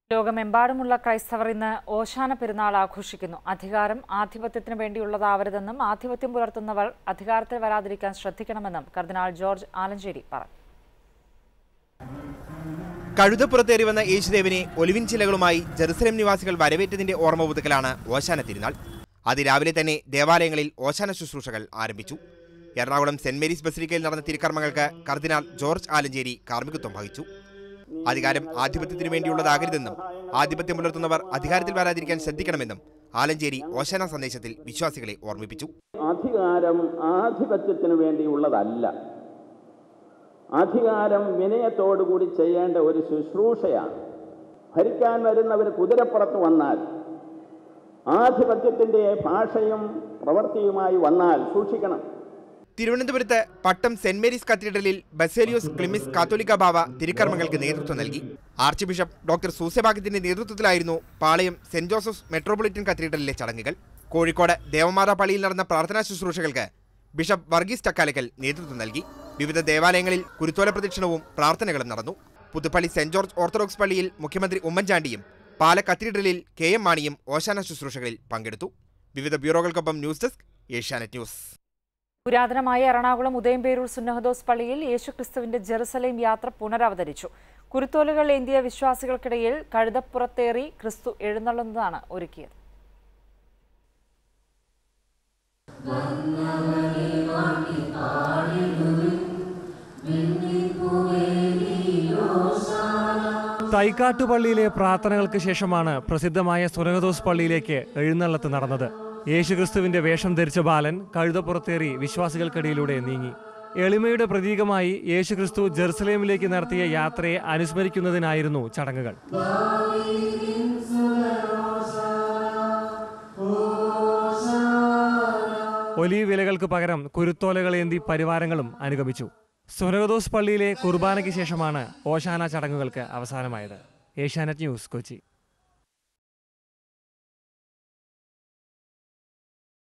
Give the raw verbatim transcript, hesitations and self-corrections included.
ലോകമെമ്പാടുമുള്ള ക്രൈസ്തവർ ഇന്ന് ഓശാന പെരുന്നാൾ ആഘോഷിക്കുന്നു. അധികാരം ആധിപത്യത്തിന് വേണ്ടിയുള്ളതാവരുതെന്നും ആധിപത്യം പുലർത്തുന്നവർ അധികാരത്തിൽ വരാതിരിക്കാൻ ശ്രദ്ധിക്കണമെന്നും കർദിനാൾ ജോർജ് ആലഞ്ചേരി പറഞ്ഞു. കഴുതപ്പുറത്തേറി വന്ന യേശുദേവനെ ഒലിവിൻ ചിലകളുമായി ജെറുസലേം നിവാസികൾ വരവേറ്റതിന്റെ ഓർമ്മ പുതുക്കലാണ് ഓശാന തിരുനാൾ. അതിരാവിലെ തന്നെ ദേവാലയങ്ങളിൽ ഓശാന ശുശ്രൂഷകൾ ആരംഭിച്ചു. എറണാകുളം സെന്റ് മേരീസ് ബസിലിക്കയിൽ നടന്ന തിരുക്കർമ്മങ്ങൾക്ക് കർദിനാൾ ജോർജ് ആലഞ്ചേരി കാർമ്മികത്വം വഹിച്ചു. അധികാരം ആധിപത്യത്തിനു വേണ്ടിയുള്ളതാകരുതെന്നും ആധിപത്യം പുലർത്തുന്നവർ അധികാരത്തിൽ വരാതിരിക്കാൻ ശ്രദ്ധിക്കണമെന്നും ആലഞ്ചേരി ഓശാന സന്ദേശത്തിൽ വിശ്വാസികളെ ഓർമ്മിപ്പിച്ചു. അധികാരം ആധിപത്യത്തിനു വേണ്ടിയുള്ളതല്ല. അധികാരം വിനയത്തോടുകൂടി ചെയ്യേണ്ട ഒരു ശുശ്രൂഷയാണ്. ഭരിക്കാൻ വരുന്നവർ കുതിരപ്പുറത്ത് വന്നാൽ, ആധിപത്യത്തിന്റെ ഭാഷയും പ്രവൃത്തിയുമായി വന്നാൽ സൂക്ഷിക്കണം. തിരുവനന്തപുരത്ത് പട്ടം സെന്റ് മേരീസ് കത്തീഡ്രലിൽ ബസേലിയോസ് ക്ലിമിസ് കാത്തോലിക്ക ബാവ തിരുക്കർമ്മങ്ങൾക്ക് നേതൃത്വം നൽകി. ആർച്ച് ബിഷപ്പ് ഡോക്ടർ സൂസഭാഗ്യത്തിന്റെ നേതൃത്വത്തിലായിരുന്നു പാളയം സെന്റ് ജോസഫ്സ് മെട്രോപൊളിറ്റൻ കത്തീഡ്രലിലെ ചടങ്ങുകൾ. കോഴിക്കോട് ദേവമാതാ പള്ളിയിൽ നടന്ന പ്രാർത്ഥനാ ശുശ്രൂഷകൾക്ക് ബിഷപ്പ് വർഗീസ് ചക്കാലക്കൽ നേതൃത്വം നൽകി. വിവിധ ദേവാലയങ്ങളിൽ കുരുത്തോല പ്രദക്ഷിണവും പ്രാർത്ഥനകളും നടന്നു. പുതുപ്പള്ളി സെന്റ് ജോർജ് ഓർത്തഡോക്സ് പള്ളിയിൽ മുഖ്യമന്ത്രി ഉമ്മൻചാണ്ടിയും പാല കത്തീഡ്രലിൽ കെ എം മാണിയും ഓശാന ശുശ്രൂഷകളിൽ പങ്കെടുത്തു. വിവിധ ബ്യൂറോകൾക്കൊപ്പം ന്യൂസ് ഡെസ്ക് ഏഷ്യാനെറ്റ് ന്യൂസ്. പുരാതനമായ എറണാകുളം ഉദയംപേരൂർ സുന്നഹദോസ് പള്ളിയിൽ യേശുക്രിസ്തുവിന്റെ ജെറുസലേം യാത്ര പുനരവതരിച്ചു. കുരുത്തോലുകൾ ഏന്തിയ വിശ്വാസികൾക്കിടയിൽ കഴുതപ്പുറത്തേറി ക്രിസ്തു എഴുന്നള്ളുന്നതാണ് ഒരുക്കിയത്. തൈക്കാട്ടുപള്ളിയിലെ പ്രാർത്ഥനകൾക്ക് ശേഷമാണ് പ്രസിദ്ധമായ സുന്നഹദോസ് പള്ളിയിലേക്ക് എഴുന്നള്ളത്ത് നടന്നത്. യേശുക്രിസ്തുവിന്റെ വേഷം ധരിച്ച ബാലൻ കഴുതപ്പുറത്തേറി വിശ്വാസികൾക്കിടയിലൂടെ നീങ്ങി. എളിമയുടെ പ്രതീകമായി യേശുക്രിസ്തു ജെറുസലേമിലേക്ക് നടത്തിയ യാത്രയെ അനുസ്മരിക്കുന്നതിനായിരുന്നു ചടങ്ങുകൾ. ഒലീവ് ഇലകൾക്ക് പകരം കുരുത്തോലകളേന്തി പരിവാരങ്ങളും അനുഗമിച്ചു. സുന്നഹദോസ് പള്ളിയിലെ കുർബാനയ്ക്ക് ശേഷമാണ് ഓശാന ചടങ്ങുകൾക്ക് അവസാനമായത്. ഏഷ്യാനെറ്റ് ന്യൂസ്, കൊച്ചി.